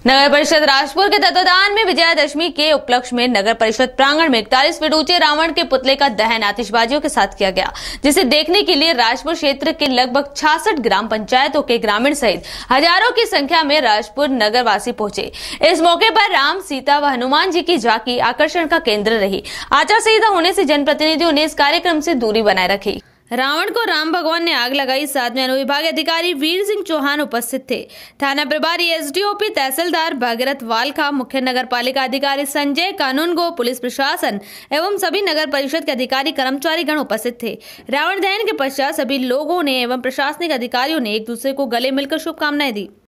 नगर परिषद राजपुर के तत्वाधान में विजयादशमी के उपलक्ष्य में नगर परिषद प्रांगण में 41 फीट ऊंचे रावण के पुतले का दहन आतिशबाजियों के साथ किया गया, जिसे देखने के लिए राजपुर क्षेत्र के लगभग 66 ग्राम पंचायतों के ग्रामीण सहित हजारों की संख्या में राजपुर नगर वासी पहुंचे। इस मौके पर राम, सीता व हनुमान जी की झांकी आकर्षण का केंद्र रही। आचार संहिता होने से जनप्रतिनिधियों ने इस कार्यक्रम से दूरी बनाए रखी। रावण को राम भगवान ने आग लगाई। साथ में अनुविभाग अधिकारी वीर सिंह चौहान उपस्थित थे। थाना प्रभारी एसडीओपी तहसीलदार भागीरथ वालखा, मुख्य नगर पालिका अधिकारी संजय कानूनगो, पुलिस प्रशासन एवं सभी नगर परिषद के अधिकारी कर्मचारी गण उपस्थित थे। रावण दहन के पश्चात सभी लोगों ने एवं प्रशासनिक अधिकारियों ने एक दूसरे को गले मिलकर शुभकामनाएं दी।